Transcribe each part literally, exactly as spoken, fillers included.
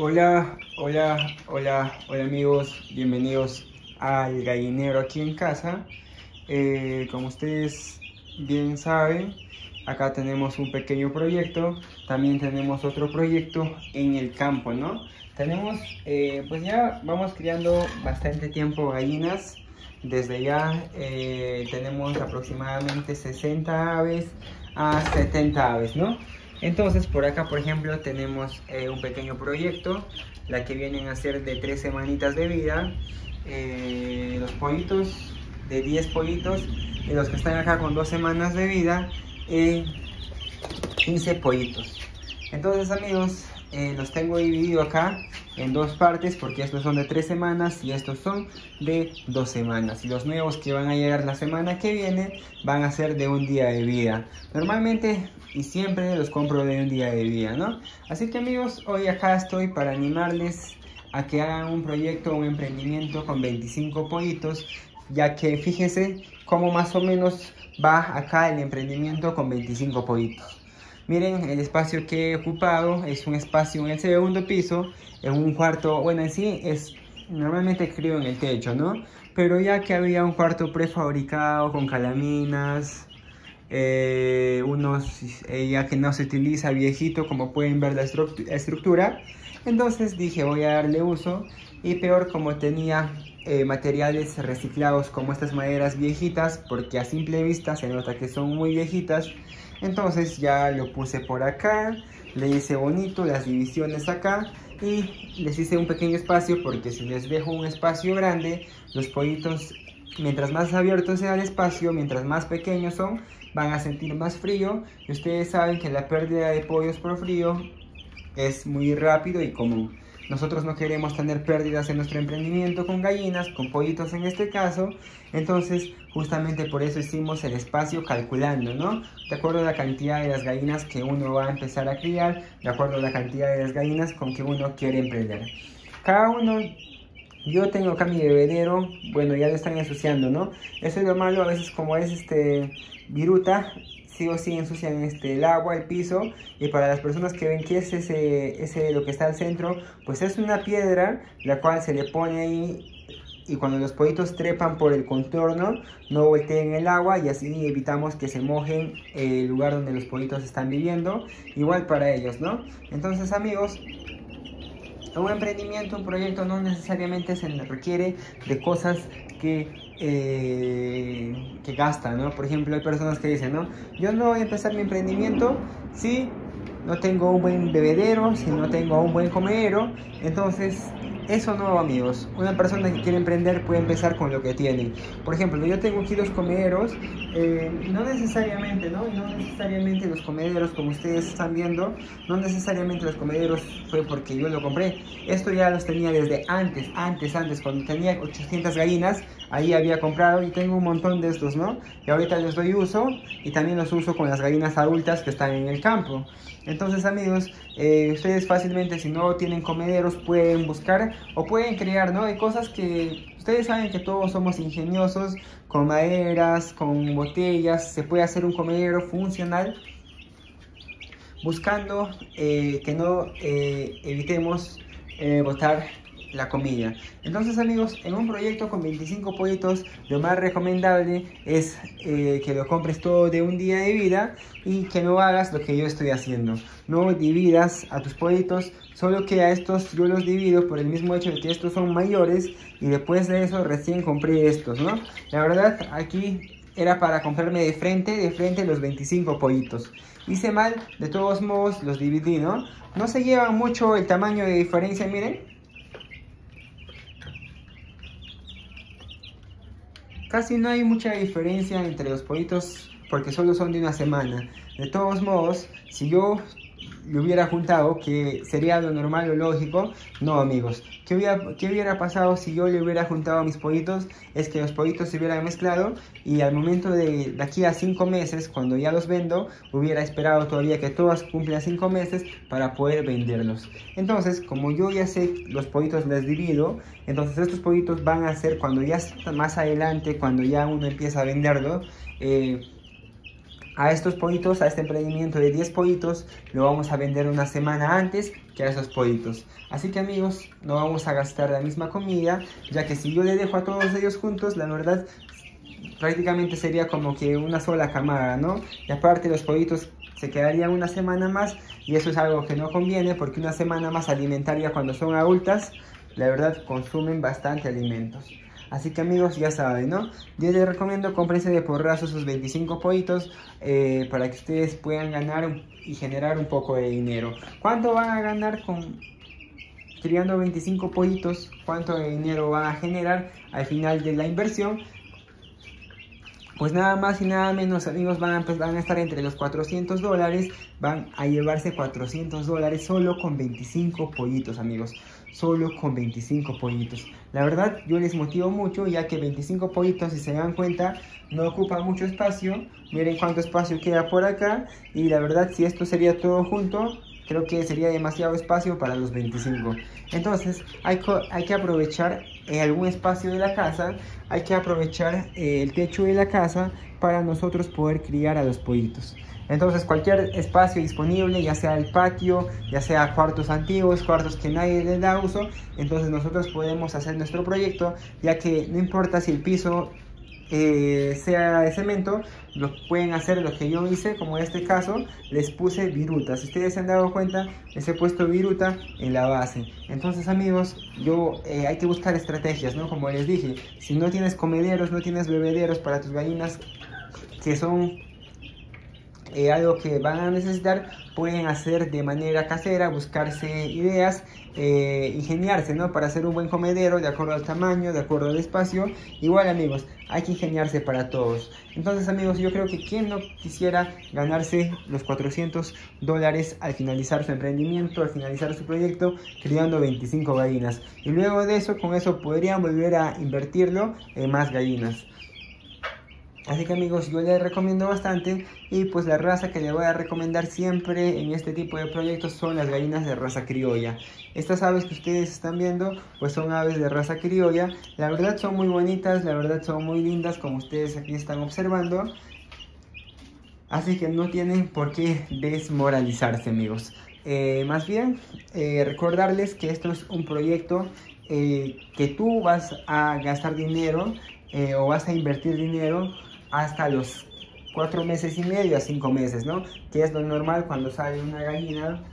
Hola, hola, hola, hola amigos, bienvenidos al gallinero aquí en casa. Eh, como ustedes bien saben, acá tenemos un pequeño proyecto, también tenemos otro proyecto en el campo, ¿no? Tenemos, eh, pues ya vamos criando bastante tiempo gallinas. Desde ya eh, tenemos aproximadamente sesenta aves a setenta aves, ¿no? Entonces por acá, por ejemplo, tenemos eh, un pequeño proyecto, la que vienen a ser de tres semanitas de vida. Eh, los pollitos, de diez pollitos, y los que están acá con dos semanas de vida, eh, quince pollitos. Entonces amigos, eh, los tengo dividido acá en dos partes, porque estos son de tres semanas y estos son de dos semanas, y los nuevos que van a llegar la semana que viene van a ser de un día de vida. Normalmente y siempre los compro de un día de vida, ¿no? Así que amigos, hoy acá estoy para animarles a que hagan un proyecto, un emprendimiento con veinticinco pollitos, ya que fíjense cómo más o menos va acá el emprendimiento con veinticinco pollitos. Miren el espacio que he ocupado, es un espacio en el segundo piso, en un cuarto, bueno, en sí es, normalmente crío en el techo, ¿no? Pero ya que había un cuarto prefabricado con calaminas, eh, unos, eh, ya que no se utiliza, viejito, como pueden ver la estru estructura, entonces dije voy a darle uso, y peor como tenía eh, materiales reciclados como estas maderas viejitas, porque a simple vista se nota que son muy viejitas. Entonces ya lo puse por acá, le hice bonito las divisiones acá y les hice un pequeño espacio, porque si les dejo un espacio grande, los pollitos, mientras más abierto sea el espacio, mientras más pequeños son, van a sentir más frío, y ustedes saben que la pérdida de pollos por frío es muy rápido y común. Nosotros no queremos tener pérdidas en nuestro emprendimiento con gallinas, con pollitos en este caso. Entonces justamente por eso hicimos el espacio calculando, ¿no? De acuerdo a la cantidad de las gallinas que uno va a empezar a criar, de acuerdo a la cantidad de las gallinas con que uno quiere emprender. Cada uno, yo tengo acá mi bebedero, bueno, ya lo están ensuciando, ¿no? Eso es lo malo, a veces como es este viruta, sí o sí ensucian este, el agua, el piso. Y para las personas que ven que es ese, ese lo que está al centro, pues es una piedra la cual se le pone ahí, y cuando los pollitos trepan por el contorno no volteen el agua, y así evitamos que se mojen el lugar donde los pollitos están viviendo, igual para ellos, ¿no? Entonces amigos, un emprendimiento, un proyecto no necesariamente se requiere de cosas que, eh, que gastan, ¿no? Por ejemplo, hay personas que dicen, ¿no? Yo no voy a empezar mi emprendimiento si no tengo un buen bebedero, si no tengo un buen comedero. Entonces, eso no, amigos. Una persona que quiere emprender puede empezar con lo que tiene. Por ejemplo, yo tengo aquí los comederos, eh, no necesariamente, ¿no? No necesariamente los comederos, como ustedes están viendo, no necesariamente los comederos fue porque yo lo compré. Esto ya los tenía desde antes, antes, antes, cuando tenía ochocientas gallinas, ahí había comprado, y tengo un montón de estos, ¿no? Y ahorita les doy uso, y también los uso con las gallinas adultas que están en el campo. Entonces amigos, eh, ustedes fácilmente, si no tienen comederos, pueden buscar o pueden crear, ¿no? Hay cosas que ustedes saben que todos somos ingeniosos, con maderas, con botellas, se puede hacer un comedero funcional, buscando eh, que no eh, evitemos eh, botar la comida. Entonces amigos, en un proyecto con veinticinco pollitos, lo más recomendable es eh, que lo compres todo de un día de vida, y que no hagas lo que yo estoy haciendo. No dividas a tus pollitos, solo que a estos yo los divido por el mismo hecho de que estos son mayores, y después de eso recién compré estos, ¿no? La verdad, aquí era para comprarme de frente, de frente los veinticinco pollitos. Hice mal, de todos modos los dividí, ¿no? No se lleva mucho el tamaño de diferencia, miren. Casi no hay mucha diferencia entre los pollitos, porque solo son de una semana. De todos modos, si yo lo hubiera juntado, que sería lo normal, lo lógico, no amigos. ¿Qué hubiera, qué hubiera pasado si yo le hubiera juntado a mis pollitos? Es que los pollitos se hubieran mezclado, y al momento de, de aquí a cinco meses, cuando ya los vendo, hubiera esperado todavía que todas cumplan cinco meses para poder venderlos. Entonces, como yo ya sé los pollitos les divido, entonces estos pollitos van a ser, cuando ya más adelante, cuando ya uno empieza a venderlo, eh, a estos pollitos, a este emprendimiento de diez pollitos, lo vamos a vender una semana antes que a esos pollitos. Así que amigos, no vamos a gastar la misma comida, ya que si yo le dejo a todos ellos juntos, la verdad, prácticamente sería como que una sola camada, ¿no? Y aparte los pollitos se quedarían una semana más, y eso es algo que no conviene, porque una semana más alimentaria cuando son adultas, la verdad consumen bastante alimentos. Así que amigos, ya saben, ¿no? Yo les recomiendo cómprense de porrazo sus veinticinco pollitos eh, para que ustedes puedan ganar y generar un poco de dinero. ¿Cuánto van a ganar con criando veinticinco pollitos? ¿Cuánto de dinero van a generar al final de la inversión? Pues nada más y nada menos, amigos, van a, pues van a estar entre los cuatrocientos dólares, van a llevarse cuatrocientos dólares solo con veinticinco pollitos, amigos, solo con veinticinco pollitos. La verdad, yo les motivo mucho, ya que veinticinco pollitos, si se dan cuenta, no ocupa mucho espacio. Miren cuánto espacio queda por acá, y la verdad, si esto sería todo junto, creo que sería demasiado espacio para los veinticinco. Entonces hay, hay que aprovechar eh, algún espacio de la casa, hay que aprovechar eh, el techo de la casa para nosotros poder criar a los pollitos. Entonces cualquier espacio disponible, ya sea el patio, ya sea cuartos antiguos, cuartos que nadie les da uso, entonces nosotros podemos hacer nuestro proyecto, ya que no importa si el piso Eh, sea de cemento, lo pueden hacer lo que yo hice, como en este caso les puse viruta. Si ustedes se han dado cuenta, les he puesto viruta en la base. Entonces amigos, yo eh, hay que buscar estrategias, ¿no? Como les dije, si no tienes comederos, no tienes bebederos para tus gallinas, que son eh, algo que van a necesitar, pueden hacer de manera casera, buscarse ideas, eh, ingeniarse, ¿no? Para hacer un buen comedero de acuerdo al tamaño, de acuerdo al espacio. Igual amigos, hay que ingeniarse para todos. Entonces amigos, yo creo que quien no quisiera ganarse los cuatrocientos dólares al finalizar su emprendimiento, al finalizar su proyecto, criando veinticinco gallinas. Y luego de eso, con eso podrían volver a invertirlo en más gallinas. Así que amigos, yo les recomiendo bastante, y pues la raza que les voy a recomendar siempre en este tipo de proyectos son las gallinas de raza criolla. Estas aves que ustedes están viendo pues son aves de raza criolla. La verdad son muy bonitas, la verdad son muy lindas, como ustedes aquí están observando. Así que no tienen por qué desmoralizarse, amigos. Eh, más bien, eh, recordarles que esto es un proyecto eh, que tú vas a gastar dinero eh, o vas a invertir dinero hasta los cuatro meses y medio a cinco meses, ¿no? Que es lo normal cuando sale una gallina,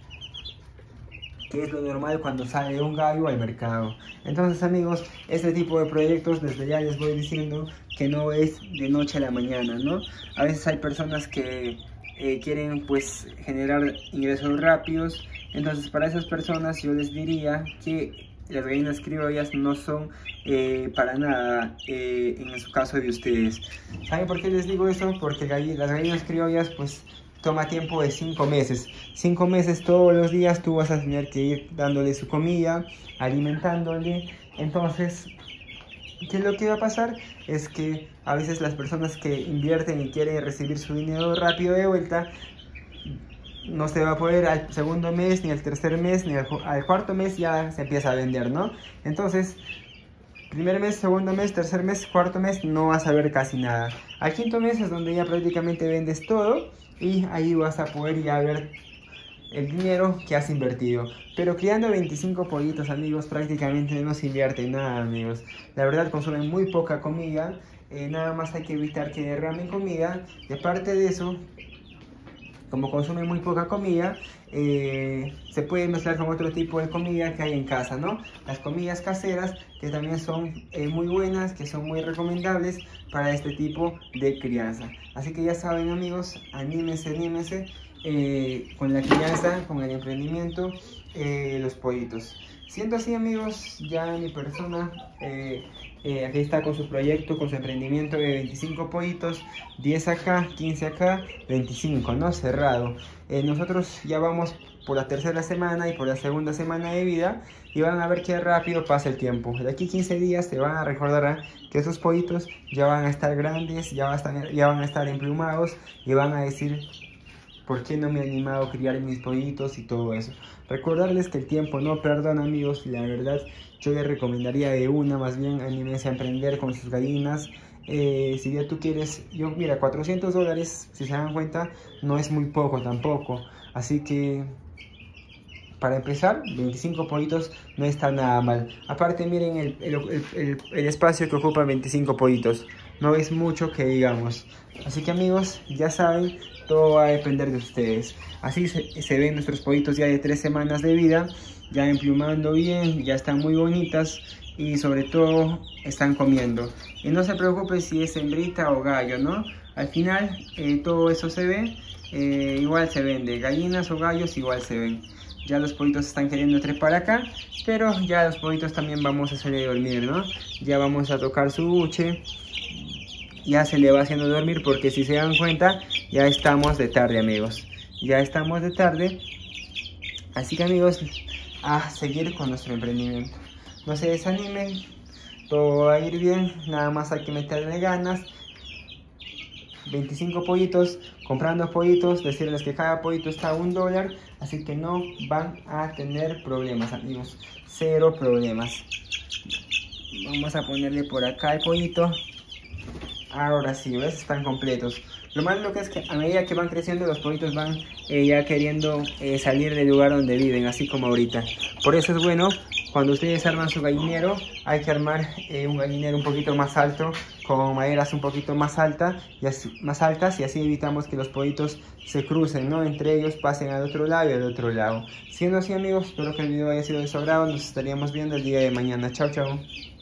que es lo normal cuando sale un gallo al mercado. Entonces amigos, este tipo de proyectos, desde ya les voy diciendo que no es de noche a la mañana, ¿no? A veces hay personas que eh, quieren pues generar ingresos rápidos. Entonces para esas personas yo les diría que las gallinas criollas no son eh, para nada eh, en su caso de ustedes. ¿Saben por qué les digo eso? Porque las gallinas criollas pues toma tiempo de cinco meses. cinco meses todos los días tú vas a tener que ir dándole su comida, alimentándole. Entonces, ¿qué es lo que va a pasar? Es que a veces las personas que invierten y quieren recibir su dinero rápido de vuelta, no se va a poder al segundo mes, ni al tercer mes, ni al, al cuarto mes ya se empieza a vender, ¿no? Entonces, primer mes, segundo mes, tercer mes, cuarto mes no vas a ver casi nada. Al quinto mes es donde ya prácticamente vendes todo y ahí vas a poder ya ver el dinero que has invertido. Pero criando veinticinco pollitos, amigos, prácticamente no se invierte nada, amigos. La verdad consumen muy poca comida, eh, nada más hay que evitar que derramen comida. Y aparte de eso, como consumen muy poca comida, eh, se puede mezclar con otro tipo de comida que hay en casa, ¿no? Las comidas caseras, que también son eh, muy buenas, que son muy recomendables para este tipo de crianza. Así que ya saben, amigos, anímense, anímense eh, con la crianza, con el emprendimiento, eh, los pollitos. Siendo así, amigos, ya mi persona eh, eh, aquí está con su proyecto, con su emprendimiento de veinticinco pollitos, diez acá, quince acá, veinticinco, ¿no? Cerrado. Eh, nosotros ya vamos por la tercera semana y por la segunda semana de vida, y van a ver qué rápido pasa el tiempo. De aquí quince días se van a recordar que esos pollitos ya van a estar grandes, ya, va a estar, ya van a estar emplumados, y van a decir: ¿por qué no me he animado a criar mis pollitos y todo eso? Recordarles que el tiempo no perdona, amigos. La verdad, yo les recomendaría de una, más bien, anímense a emprender con sus gallinas. Eh, si ya tú quieres, yo mira, cuatrocientos dólares, si se dan cuenta, no es muy poco tampoco. Así que para empezar, veinticinco pollitos no está nada mal. Aparte, miren el, el, el, el espacio que ocupa veinticinco pollitos. No es mucho que digamos. Así que amigos, ya saben, todo va a depender de ustedes. Así se, se ven nuestros pollitos ya de tres semanas de vida. Ya emplumando bien, ya están muy bonitas. Y sobre todo están comiendo. Y no se preocupen si es hembrita o gallo, ¿no? Al final eh, todo eso se ve. Eh, igual se vende. Gallinas o gallos igual se ven. Ya los pollitos están queriendo trepar acá, pero ya los pollitos también vamos a hacerle dormir, ¿no? Ya vamos a tocar su buche, ya se le va haciendo dormir porque si se dan cuenta, ya estamos de tarde, amigos. Ya estamos de tarde, así que amigos, a seguir con nuestro emprendimiento. No se desanimen, todo va a ir bien, nada más hay que meterle ganas. veinticinco pollitos, comprando pollitos, decirles que cada pollito está a un dólar, así que no van a tener problemas, amigos, cero problemas. Vamos a ponerle por acá el pollito. Ahora sí, ¿ves? Están completos. Lo malo que es que a medida que van creciendo los pollitos van eh, ya queriendo eh, salir del lugar donde viven, así como ahorita. Por eso es bueno, cuando ustedes arman su gallinero, hay que armar eh, un gallinero un poquito más alto, con maderas un poquito más, alta, y así, más altas, y así evitamos que los pollitos se crucen, ¿no? Entre ellos pasen al otro lado y al otro lado. Siendo así, amigos, espero que el video haya sido de su agrado. Nos estaríamos viendo el día de mañana. Chao, chao.